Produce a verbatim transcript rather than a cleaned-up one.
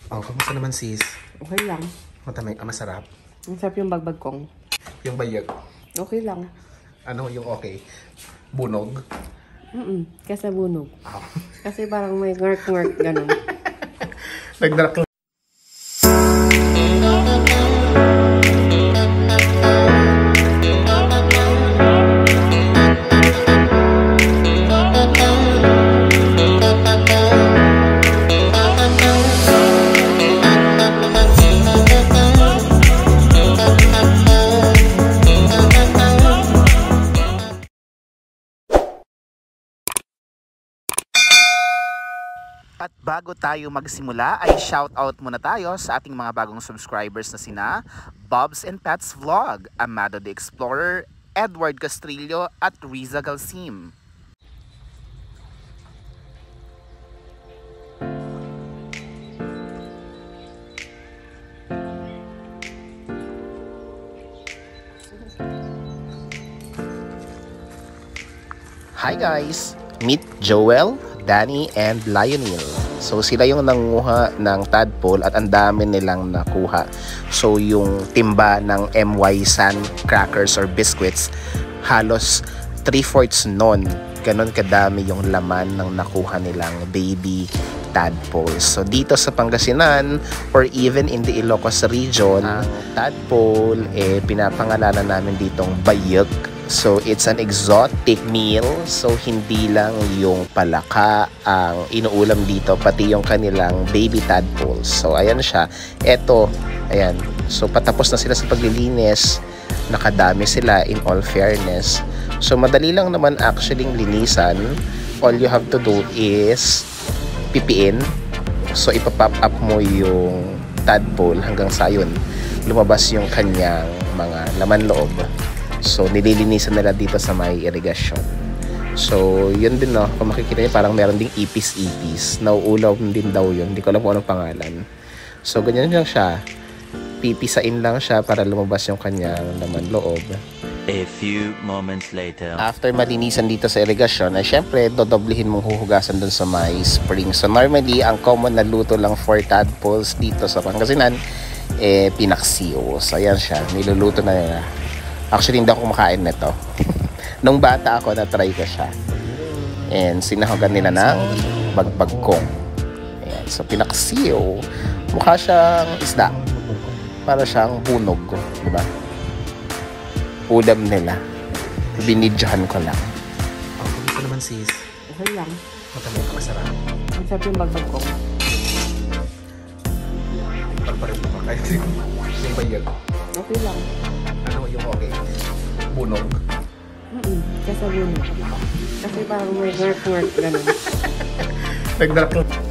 Oh, kamusta naman sis? Okay lang. Matamay, ah, masarap. Ang sarap yung bagbagkong. Yung bayag. Okay lang. Ano yung okay? Bunog? Mm-mm. Kasi bunog. Oh. Kasi parang may ngart-ngart ganun. Nagdarak. At bago tayo magsimula ay shoutout muna tayo sa ating mga bagong subscribers na sina Bobs and Pats Vlog, Amado the Explorer, Edward Castrillo at Riza Galsim. Hi guys! Meet Joel, Danny, and Lionel. So sila yung nanguha ng tadpole at ang dami nilang nakuha. So yung timba ng M Y San crackers or biscuits, halos three fourths nun. Ganon kadami yung laman ng nakuha nilang baby tadpoles. So dito sa Pangasinan or even in the Ilocos region, ang tadpole eh pinapangalanan namin ditong Bayyek. So it's an exotic meal. So hindi lang yung palaka ang inuulam dito, pati yung kanilang baby tadpoles. So ayan siya. Eto, ayan. So patapos na sila sa paglilinis. Nakadami sila in all fairness. So madali lang naman actually linisan. All you have to do is pipiin. So ipapop up mo yung tadpole hanggang sa yun lumabas yung kanyang mga laman loob. So, nililinisan nila dito sa may irrigation. So, yun din, no. Kung makikita niyo, parang meron ding ipis-ipis. Nauulaw din daw yun. Hindi ko alam kung anong pangalan. So, ganyan lang siya. Pipisain lang siya para lumabas yung kanyang laman loob. A few moments later. After malinisan dito sa irrigation, ay syempre, dodoblihin mong huhugasan dun sa may spring. So, normally, ang common na luto lang for tadpoles dito sa Pangasinan, eh, pinaksiw. So, ayan siya. Niluluto na nila. Actually, hindi ako kumakain nito. Nung bata ako, na-try ko siya. And sinahogan nila ng bagbagkong. Ayan. So, pinaksiw. Mukha siyang isda. Para siyang bunog. Diba? Ulam nila. Binidyahan ko lang. Oh, kamusta naman sis? Okay lang. Matamay, ah, masarap. Ang sarap yung bagbagkong. Parparin mo pa kahit yung bayag. Okay lang. Ano yung okay? Bunog? Mm-mm. Kasi bunog. Kasi parang may ngart-ngart ganun. Nagdarak.